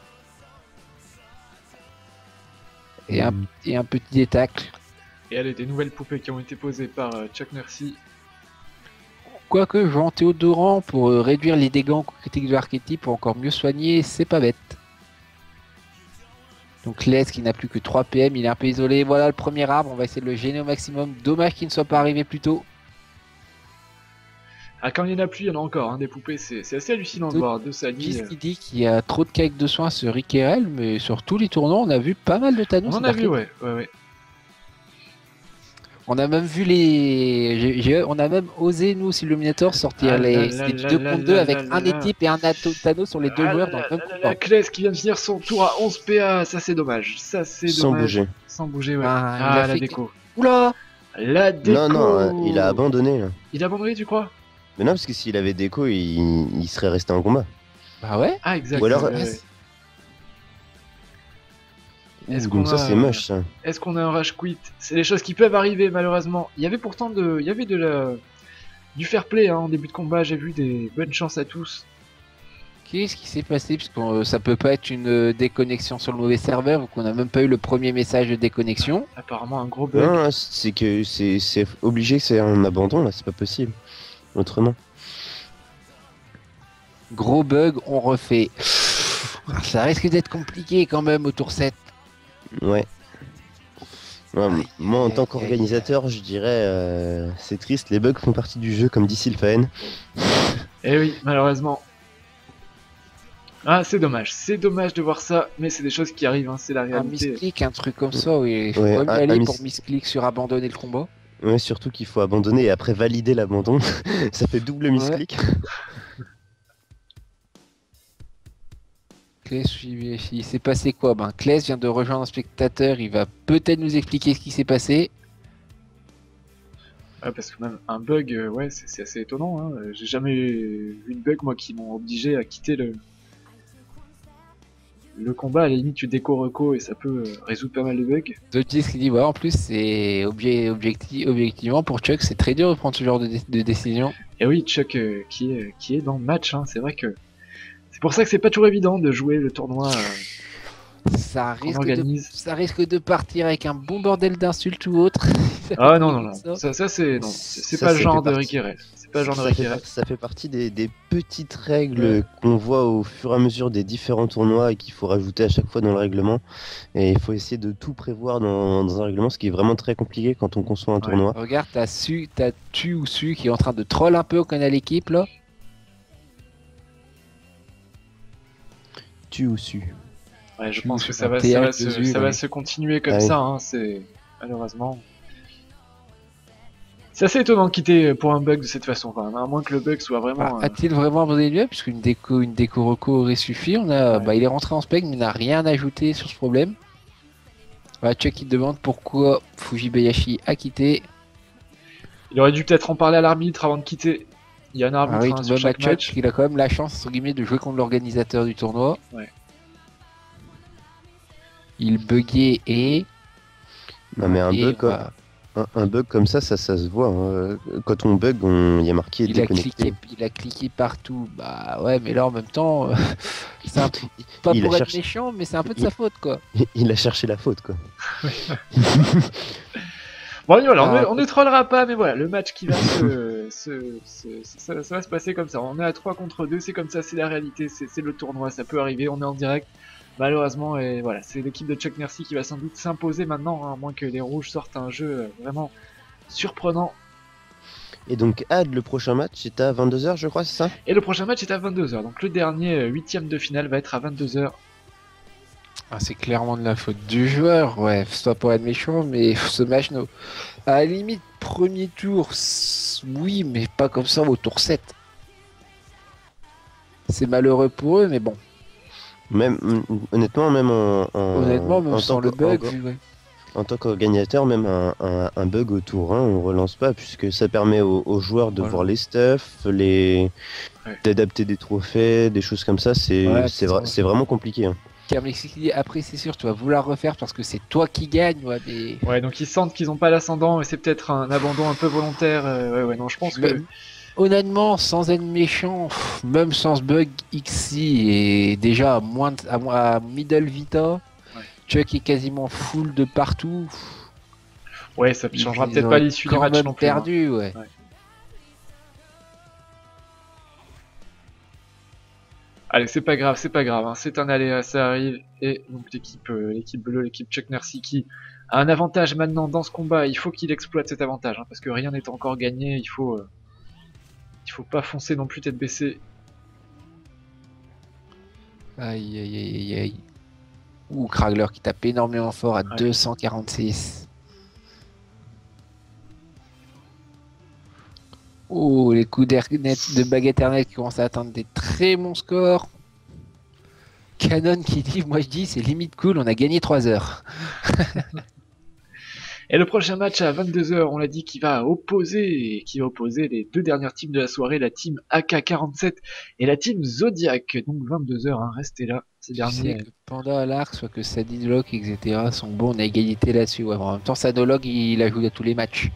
Et un, Mm. et un petit détacle. Et allez, des nouvelles poupées qui ont été posées par euh, Chuck Mercy. Quoique, jouant Théodorant pour euh, réduire les dégâts en coups critiques de l'archétype pour encore mieux soigner, c'est pas bête. Donc Les qui n'a plus que trois P M, il est un peu isolé. Voilà le premier arbre, on va essayer de le gêner au maximum. Dommage qu'il ne soit pas arrivé plus tôt. Ah, quand il n'y en a plus, il y en a encore hein, des poupées. C'est c'est assez hallucinant de Tout- voir deux Sally. Gis euh. qui dit qu'il y a trop de cakes de soins sur Rick et Rel, mais sur tous les tournois, on a vu pas mal de Thanos. On en et a vu, d'archétypes. ouais. ouais, ouais. On a même vu les. j'ai- j'ai- On a même osé, nous, Illuminator, sortir Ah les, là les là deux là contre là deux là avec là un là. étype et un ato- Thanos sur les deux Ah joueurs là dans le là même là combat. là, Kless qui vient de finir son tour à onze P A, ça c'est dommage. Ça c'est Sans dommage. bouger. Sans bouger, ouais. Ah, il Ah, a la fait- déco. Oula La déco. Non non, euh, il a abandonné là. Il a abandonné, tu crois? Mais non parce que s'il avait déco il, il serait resté en combat. Bah ouais. Ah, exact. Ou alors- ouais, ouais. Est-ce Ouh, qu'on donc ça a- c'est moche ça. Est-ce qu'on a un rage quit? C'est des choses qui peuvent arriver malheureusement. Il y avait pourtant de, il y avait de la, du fair play hein, en début de combat. J'ai vu des bonnes chances à tous. Qu'est-ce qui s'est passé? Parce que euh, ça peut pas être une euh, déconnexion sur le mauvais serveur, vu qu'on a même pas eu le premier message de déconnexion. Apparemment un gros bug. Non, non, c'est que c'est c'est obligé que c'est un abandon là, c'est pas possible. Autrement. Gros bug, on refait. Ça risque d'être compliqué quand même au tour sept. Ouais. Ouais, m- Aïe, moi, en aïe, tant aïe, qu'organisateur, je dirais euh, c'est triste, les bugs font partie du jeu, comme dit Sylphaen. Eh oui, malheureusement. Ah, c'est dommage. C'est dommage de voir ça, mais c'est des choses qui arrivent. Hein, c'est la Un réalité. misclick, un truc comme ça, oui. Il faut Ouais, quand même y un- aller un pour mis- misclick sur abandonner le combat. Ouais, surtout qu'il faut abandonner et après valider l'abandon. Ça fait double misclick. Kless, suivi- il s'est passé quoi? Ben, Kless vient de rejoindre un spectateur, il va peut-être nous expliquer ce qui s'est passé. Ouais, parce que même un bug, euh, ouais, c'est c'est assez étonnant. Hein. J'ai jamais vu une bug moi qui m'ont obligé à quitter le le combat. À la limite, tu déco reco et ça peut euh, résoudre pas mal de bugs. Dodgis qui dit, ouais, en plus, c'est obje- objecti- objectivement pour Chuck, c'est très dur de prendre ce genre de, dé- de décision. Et oui, Chuck euh, qui est qui est dans le match. Hein. C'est vrai que c'est pour ça que c'est pas toujours évident de jouer le tournoi euh, Ça qu'on risque, de, organise. ça risque de partir avec un bon bordel d'insultes ou autre. Ah non non non, Ça. ça, ça c'est non, c'est c'est Ça, pas le ça genre fait de partie. Rick et Rel. C'est pas le genre de Ça Rick fait, et Rel. par- ça fait partie des, des petites règles qu'on voit au fur et à mesure des différents tournois et qu'il faut rajouter à chaque fois dans le règlement. Et il faut essayer de tout prévoir dans, dans un règlement, ce qui est vraiment très compliqué quand on conçoit un Ouais. tournoi. Regarde, t'as su, t'as tu ou su qui est en train de troll un peu au canal équipe là. Tu ou su. Ouais, je Tu- pense que c'est ça un va, T ça H va, se, dessus, ça oui. va se continuer comme Ah oui. ça. Hein, c'est malheureusement. C'est assez étonnant de quitter pour un bug de cette façon, quand même, à moins que le bug soit Bah, vraiment. euh, A-t-il vraiment abandonné le lieu? Puisqu'une déco, une déco reco aurait suffi. On a, Ouais. bah, il est rentré en spec, mais il n'a rien ajouté sur ce problème. Ouais, Chuck qui demande pourquoi Fujibayashi a quitté. Il aurait dû peut-être en parler à l'arbitre avant de quitter. Il y a un arbitre Ah oui, hein, tout sur même à chaque Chuck, match. il a quand même la chance, entre guillemets, de jouer contre l'organisateur du tournoi. Ouais. Il buguait et... Non mais un et bug, on comme- va- un, un bug comme ça, ça, ça se voit. hein. Quand on bug, on... il y a marqué il, a déconnecté. cliqué, il a cliqué partout. Bah ouais, mais là en même temps, euh, c'est un peu... Pas Il a pour être cherché- méchant, mais c'est un peu de il- sa faute, quoi. Il a cherché la faute, quoi. Bon, voilà, on, Ah, ne, on ne trollera pas, mais voilà, le match qui va se, se, se- ça, ça va se passer comme ça. On est à trois contre deux, c'est comme ça, c'est la réalité, c'est c'est le tournoi, ça peut arriver, on est en direct. Malheureusement, et voilà, c'est l'équipe de Chuck Nercy qui va sans doute s'imposer maintenant, hein, à moins que les rouges sortent un jeu euh, vraiment surprenant. Et donc, Ad, le prochain match, c'est à vingt-deux heures, je crois, c'est ça? Et le prochain match est à vingt-deux heures, donc le dernier euh, huitième de finale va être à vingt-deux heures. Ah, c'est clairement de la faute du joueur, ouais, soit pour être méchant, mais ce match, no. À la limite, premier tour, c- oui, mais pas comme ça au tour sept. C'est malheureux pour eux, mais bon, Même, hum, honnêtement, même en, en- honnêtement, même en sans tant le que- bug, en- vu- ouais. En tant qu'organisateur, même un, un- un bug au tour un, on relance pas, puisque ça permet aux, aux joueurs de Voilà. voir les stuffs, les... Ouais. d'adapter des trophées, des choses comme ça, c'est Ouais, c'est c'est vra- ça. c'est vraiment compliqué. hein. Carmexi qui dit après, c'est sûr, tu vas vouloir refaire parce que c'est toi qui gagne, ouais, mais. Ouais, donc ils sentent qu'ils n'ont pas l'ascendant, et c'est peut-être un abandon un peu volontaire. euh, ouais, ouais, non, je pense que... Même- Honnêtement, sans être méchant, pff, même sans ce bug, Xi est déjà à, moins de- à, mo- à middle vita. Ouais. Chuck est quasiment full de partout. pff, Ouais, ça ils- changera ils peut-être pas auraient l'issue du quand match même non plus. hein. perdu, ouais. Allez, c'est pas grave, c'est pas grave, hein, c'est un aléa, ça arrive. Et donc l'équipe euh, l'équipe bleue, l'équipe Chuck Nercy qui a un avantage maintenant dans ce combat, il faut qu'il exploite cet avantage, hein, parce que rien n'est encore gagné, il faut euh, il faut pas foncer non plus tête baissée. Aïe aïe aïe aïe aïe. Ouh, Kragler qui tape énormément fort à Ouais. deux cent quarante-six. Oh, les coups d'air net de baguette Internet qui commencent à atteindre des très bons scores. Canon qui dit, moi je dis, c'est limite cool, on a gagné trois heures. Et le prochain match à vingt-deux heures, on l'a dit, qui va opposer, qui va opposer les deux dernières teams de la soirée, la team A K quarante-sept et la team Zodiac. Donc vingt-deux heures, hein, restez là, ces Tu sais derniers. que Panda à l'arc, soit que Sadidlock, et cetera sont bons, on a égalité là-dessus. Ouais, en même temps, Sadolog, il a joué à tous les matchs.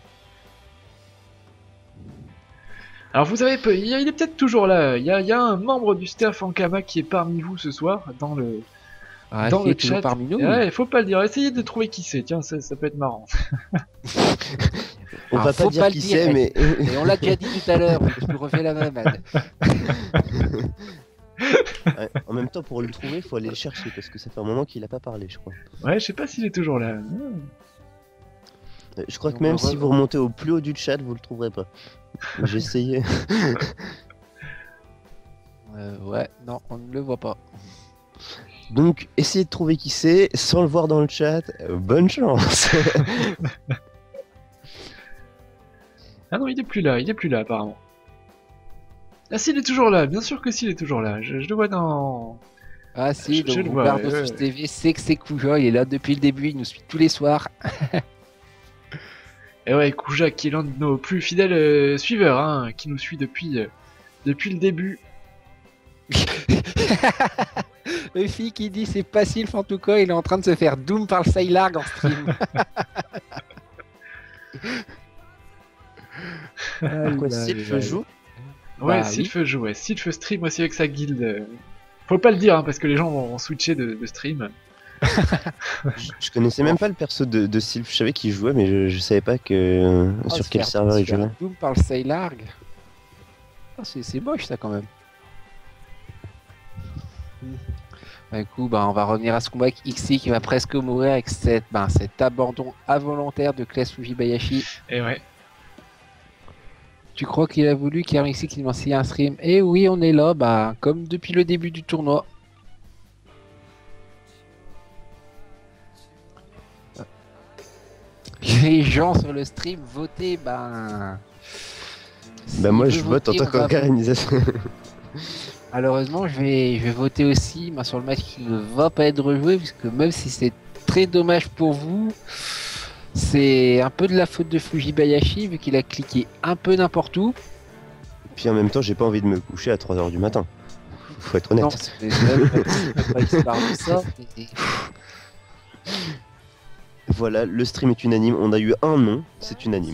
Alors vous avez, peu- il y a- il est peut-être toujours là, il y a, il y a un membre du staff Ankama qui est parmi vous ce soir, dans le, Ah, dans il le est toujours chat. parmi nous. Ouais, il faut pas le dire, essayez de trouver qui c'est, tiens, ça, ça peut être marrant. On Ah, va faut pas dire pas le qui dire, c'est, mais... Et on l'a déjà dit tout à l'heure, je te refais la même. Ad. Ouais, en même temps, pour le trouver, il faut aller le chercher, parce que ça fait un moment qu'il a pas parlé, je crois. Ouais, je sais pas s'il est toujours là. Euh, Je crois que Donc, même on si re- vous remontez au plus haut du chat, vous le trouverez pas. J'ai essayé. Euh, ouais, non, on ne le voit pas. Donc, essayez de trouver qui c'est, sans le voir dans le chat. Euh, bonne chance. Ah non, il est plus là, il est plus là apparemment. Ah si, il est toujours là, bien sûr que si, il est toujours là, je, je le vois dans... Ah si, Je- donc je le vous vois, Bardos ouais, ouais. T V, c'est que c'est Kouja, il est là depuis le début, il nous suit tous les soirs. Et ouais, Kuja qui est l'un de nos plus fidèles euh, suiveurs, hein, qui nous suit depuis, euh, depuis le début. Le fille qui dit c'est pas Sylph en tout cas, il est en train de se faire doom par le Saylarg en stream. Pourquoi Sylph joue? Ouais, Bah, Sylph joue, ouais. Sylph stream aussi avec sa guilde. euh. Faut pas le dire, hein, parce que les gens vont, vont switcher de, de stream. Je, je connaissais même pas le perso de, de Sylph. Je savais qu'il jouait, mais je, je savais pas que euh, Oh, sur se quel faire- serveur se il faire jouait. doom par le Saylarg. Ah, c'est c'est moche ça quand même. Du coup, bah, on va revenir à ce combat avec Xi qui va presque mourir avec cette, bah, cet abandon involontaire de Claes Fujibayashi. Et ouais. Tu crois qu'il a voulu qu'il y ait un Xi qui m'en un stream? Et oui, on est là, bah, comme depuis le début du tournoi. Les gens sur le stream votaient, ben. Bah moi s'ils je veulent vote en voter, tant on va qu'organisation. Malheureusement, je vais, je vais voter aussi bah, sur le match qui ne va pas être rejoué, puisque même si c'est très dommage pour vous. C'est un peu de la faute de Fujibayashi vu qu'il a cliqué un peu n'importe où. Et puis en même temps, j'ai pas envie de me coucher à trois heures du matin. Faut être honnête. Non, c'est c'est pas histoire de ça. mais- Voilà, le stream est unanime. On a eu un nom, c'est unanime.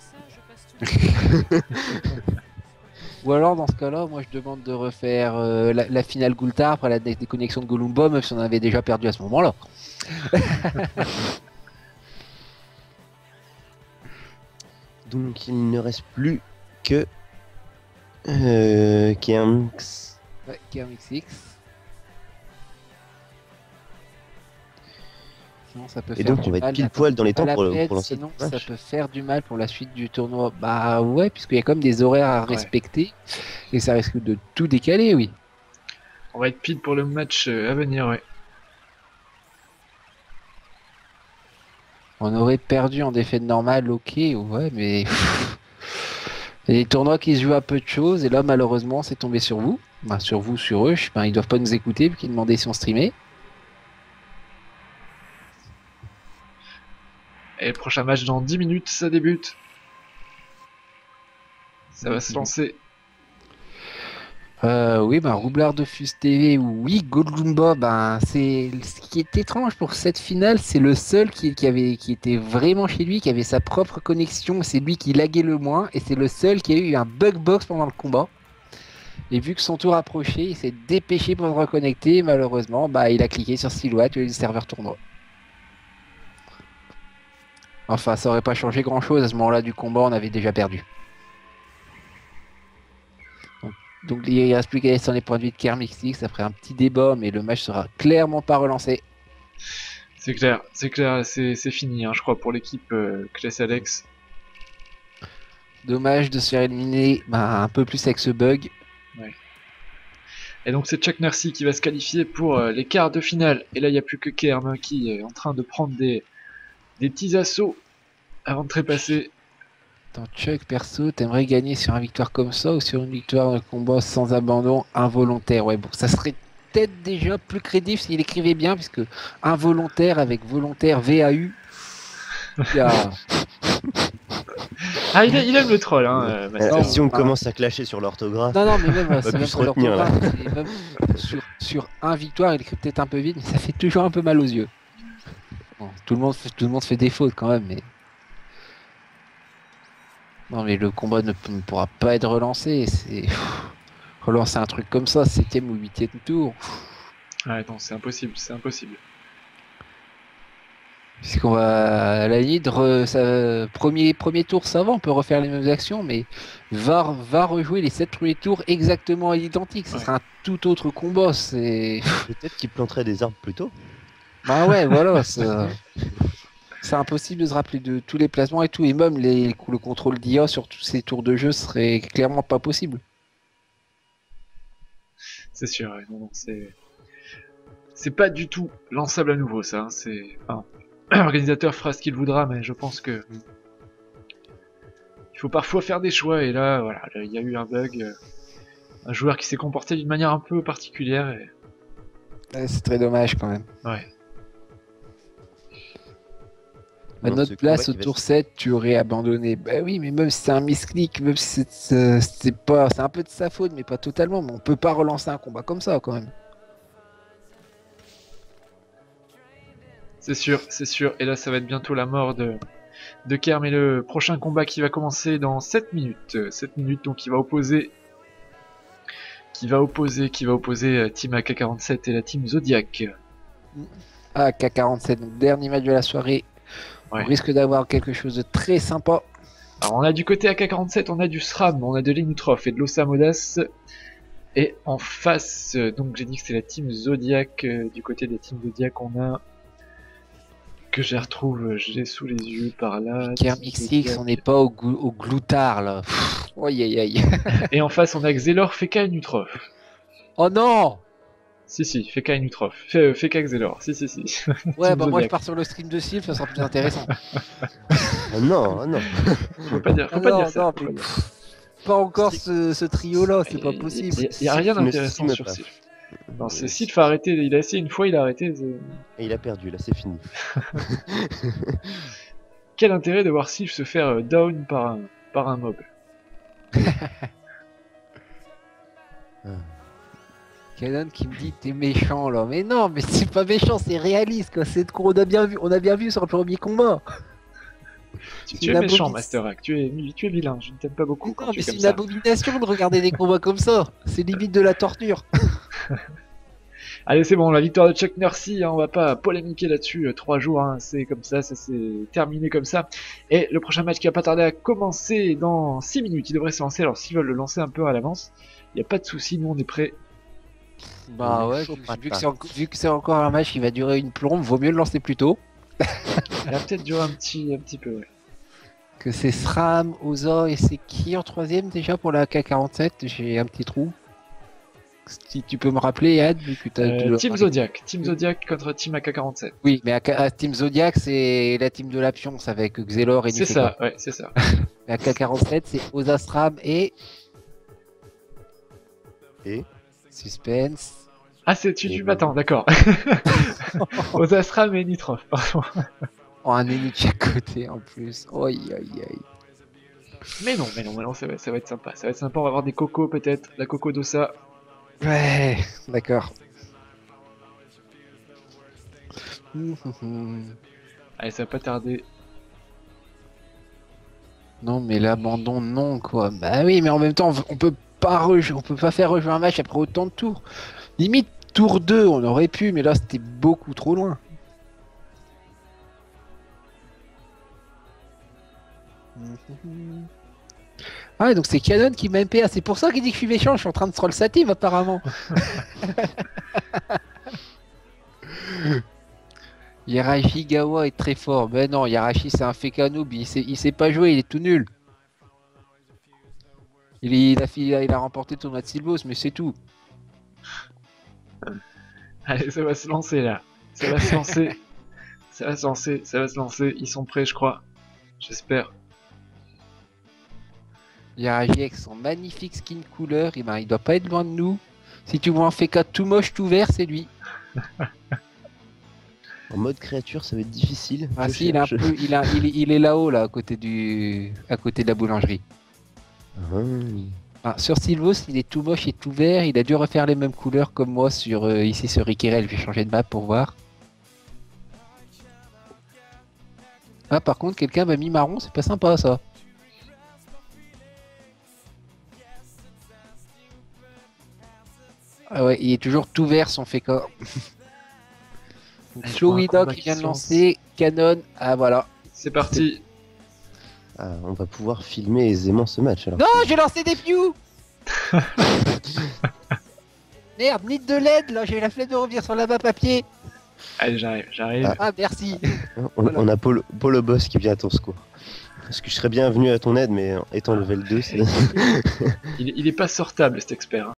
Ou alors dans ce cas-là, moi je demande de refaire euh, la, la finale Gultar après la dé- déconnexion de Golumba, même si on avait déjà perdu à ce moment-là. Donc il ne reste plus que euh, Kermix. Ouais, K M X X. Sinon, ça peut Et faire donc du on va être mal, pile attends, poil dans les pas temps la pour, peine, pour lancer sinon le ça match. peut faire du mal pour la suite du tournoi. Bah ouais, puisqu'il y a quand même des horaires à Ouais. respecter et ça risque de tout décaler, oui. On va être pile pour le match euh, à venir, ouais. On aurait perdu en défaite normale, ok, ouais, mais il y a des tournois qui se jouent à peu de choses et là malheureusement c'est tombé sur vous, ben, sur vous, sur eux. Ben, ils doivent pas nous écouter vu qu'ils demandaient si on streamait. Et le prochain match dans dix minutes, ça débute. Ça va se lancer. Euh, oui, ben Roublard de Fuse T V, oui, Goldlumba, ben c'est ce qui est étrange pour cette finale, c'est le seul qui, qui avait qui était vraiment chez lui, qui avait sa propre connexion, c'est lui qui laguait le moins et c'est le seul qui a eu un bug box pendant le combat. Et vu que son tour approchait, il s'est dépêché pour se reconnecter, malheureusement, bah il a cliqué sur Silhouette du serveur tournoi. Enfin, ça aurait pas changé grand chose à ce moment-là du combat, on avait déjà perdu. Donc il ne reste plus qu'à aller sur les points de vue de Kermix après un petit débat, mais le match sera clairement pas relancé. C'est clair, c'est clair, c'est c'est fini, hein, je crois, pour l'équipe euh, Class Alex. Dommage de se faire éliminer bah, un peu plus avec ce bug. Et donc c'est Chuck Nercy qui va se qualifier pour euh, les quarts de finale. Et là, il n'y a plus que Kerm hein, qui est en train de prendre des, des petits assauts avant de trépasser. Attends, Chuck, perso, t'aimerais gagner sur une victoire comme ça ou sur une victoire de combat sans abandon involontaire? Ouais, bon, ça serait peut-être déjà plus crédible s'il écrivait bien, puisque involontaire avec volontaire V A U. il y a- Ah, il, a- il aime le troll, hein, euh, Euh, Master. si on ah. commence à clasher sur l'orthographe, Non, non, mais même, va c'est plus même se pour retenir, là. l'orthographe, c'est même sur, sur un victoire, il écrit peut-être un peu vite, mais ça fait toujours un peu mal aux yeux. Bon, tout le monde fait, tout le monde fait des fautes quand même, mais. Non, mais le combat ne, ne pourra pas être relancé. C'est pff, relancer un truc comme ça, septième ou huitième tour. Ouais, non, c'est impossible, c'est impossible. Puisqu'on va à la limite, re- ça- premier, premier tour, ça va, on peut refaire les mêmes actions, mais va, va rejouer les sept premiers tours exactement à l'identique. Ce Ouais. sera un tout autre combat. C'est. peut-être qu'il planterait des arbres plus tôt. Bah ouais, voilà. ça- C'est impossible de se rappeler de tous les placements et tout. Et même les, le contrôle d'I A sur tous ces tours de jeu serait clairement pas possible. C'est sûr, ouais, non, non, c'est. C'est pas du tout lançable à nouveau, ça. hein, C'est. Enfin, l'organisateur fera ce qu'il voudra, mais je pense que. Il faut parfois faire des choix, et là, voilà, là, il y a eu un bug. euh, Un joueur qui s'est comporté d'une manière un peu particulière, et. Ouais, c'est très dommage quand même. Ouais. À Dans notre ce place, combat au qui va tour se- sept, tu aurais abandonné. Bah oui, mais même si c'est un misclick, même si c'est euh, c'est pas, c'est un peu de sa faute, mais pas totalement. Mais on peut pas relancer un combat comme ça quand même. C'est sûr, c'est sûr. Et là, ça va être bientôt la mort de, de Kerm et le prochain combat qui va commencer dans sept minutes. Euh, sept minutes, donc il va opposer. Qui va opposer, qui va opposer euh, Team A K quarante-sept et la Team Zodiac. Ah, K quarante-sept, donc dernier match de la soirée. Ouais. On risque d'avoir quelque chose de très sympa. Alors, on a du côté A K quarante-sept, on a du SRAM, on a de l'Inutrof et de l'Osamodas. Et en face, euh, donc j'ai dit que c'était la Team Zodiac. euh, du côté des Team Zodiac, on a. Que je les retrouve, euh, je l'ai sous les yeux par là. Kerm Team X X, Zodiac. on n'est pas au, glou- au gloutard là. Pff, aïe aïe aïe. Et en face, on a Xelor, Feka et Nutrof. Oh non! Si, si, Feka et Nutrof. Fe- euh, Feka Xelor, si, si, si. Ouais, Team bah moi je Zodiac. pars sur le stream de Sylph, ça sera plus intéressant. Ah non, ah non. Faut pas dire, faut Ah pas non, dire ça. non, faut mais pas dire. pff, pas encore ce, ce trio là, c'est pas Il possible. y, a- y a rien Je me d'intéressant stime sur pas. Sylph. Non, c'est Sylph a arrêté, il a essayé une fois, il a arrêté. c'est- Et il a perdu, là, c'est fini. Quel intérêt de voir Sylph se faire euh, down par un, par un mob? Canon qui me dit t'es méchant là, mais non, mais c'est pas méchant, c'est réaliste quoi. C'est qu'on a bien vu, on a bien vu sur le premier combat. Tu, C'est tu es une méchant, abomin- Masterak, tu es, tu es vilain, je ne t'aime pas beaucoup quand Non, tu mais es c'est comme une ça. abomination de regarder des combats comme ça. C'est limite de la torture. Allez, c'est bon, la victoire de Chuck Norcy, hein, on va pas polémiquer là-dessus, euh, trois jours, hein, c'est comme ça, ça s'est terminé comme ça. Et le prochain match qui va pas tarder à commencer dans six minutes, il devrait se lancer, alors s'ils veulent le lancer un peu à l'avance, il n'y a pas de souci, nous on est prêts. Bah Il est ouais, chaud vu patate. que c'est en- vu que c'est encore un match qui va durer une plombe, vaut mieux le lancer plus tôt. Il va peut-être durer un petit, un petit peu, ouais. Que c'est SRAM, Oza et c'est qui en troisième déjà pour la K quarante-sept? J'ai un petit trou. Si tu peux me rappeler, Yann, vu que t'as Euh, tu dois- Team Zodiac, Team Zodiac contre Team A K quarante-sept. Oui, mais à, à Team Zodiac, c'est la team de la Pionce avec Xelor et C'est Nifeka. ça, ouais, c'est ça. La K quarante-sept, c'est Oza, SRAM et Et Suspense. Ah, c'est tu, tu Et m'attends, d'accord. Aux Astram et Nitrov, pardon. Oh, un ennemi de chaque côté en plus. Aïe aïe aïe. Mais non, mais non, mais non, ça va, ça va être sympa. Ça va être sympa, on va avoir des cocos peut-être. La coco d'Ossa. Ouais, d'accord. Allez, ça va pas tarder. Non, mais l'abandon, non, quoi. Bah oui, mais en même temps, on peut pas rejouer, on peut pas faire rejouer un match après autant de tours. Limite, tour deux, on aurait pu, mais là, c'était beaucoup trop loin. Ah, donc c'est Canon qui m'a M P A. C'est pour ça qu'il dit que je suis méchant. Je suis en train de troll sa team, apparemment. Yarashi Gawa est très fort. Ben non, Yarashi c'est un Fekanoub, il sait, il sait pas jouer, il est tout nul. Il, il, a, il, a, il a remporté le tournoi de Silvos, mais c'est tout. Allez, ça va se lancer là. Ça va se lancer. Ça va se lancer, ça va se lancer. Ils sont prêts, je crois. J'espère. Yarashi avec son magnifique skin couleur, eh ben, il doit pas être loin de nous. Si tu vois un Feka tout moche, tout vert, c'est lui. en mode créature, ça va être difficile. Ah Je si, il, a un cherche. peu, il, a, il, est- il est là-haut, là, à côté, du, à côté de la boulangerie. Ah. Ah, sur Silvos, il est tout moche et tout vert. Il a dû refaire les mêmes couleurs comme moi sur euh, ici sur Rikirel. Je vais changer de map pour voir. Ah, par contre, quelqu'un m'a mis marron. C'est pas sympa ça. Ah ouais, il est toujours tout vert son Feka. Allez, Slowy pour un Dog combat qui qui vient de se lance. lancer. Canon. Ah voilà. C'est parti. Ah, on va pouvoir filmer aisément ce match alors. Non, j'ai lancé des views. Merde, nid de L E D là. J'ai la flemme de revenir sur la map papier. Allez, j'arrive, j'arrive. Ah. Ah, merci. On, Voilà. on a Polo, Polo Boss qui vient à ton secours. Parce que je serais bien venu à ton aide, mais étant level deux, c'est... Il, il est pas sortable cet expert.